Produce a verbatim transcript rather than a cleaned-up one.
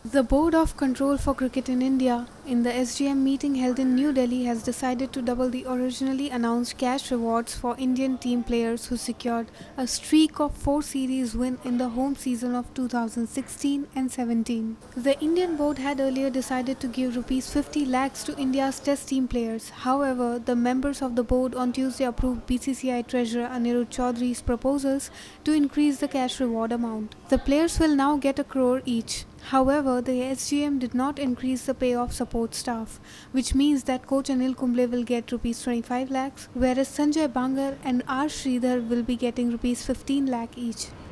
The Board of Control for Cricket in India, in the S G M meeting held in New Delhi, has decided to double the originally announced cash rewards for Indian team players who secured a streak of four series wins in the home season of two thousand sixteen and seventeen. The Indian board had earlier decided to give rupees fifty lakhs to India's test team players. However, the members of the board on Tuesday approved B C C I Treasurer Anirudh Chaudhry's proposals to increase the cash reward amount. The players will now get a crore each. However, the S G M did not increase the pay of support staff, which means that coach Anil Kumble will get rupees twenty-five lakhs, whereas Sanjay Bangar and R. Sridhar will be getting rupees fifteen lakh each.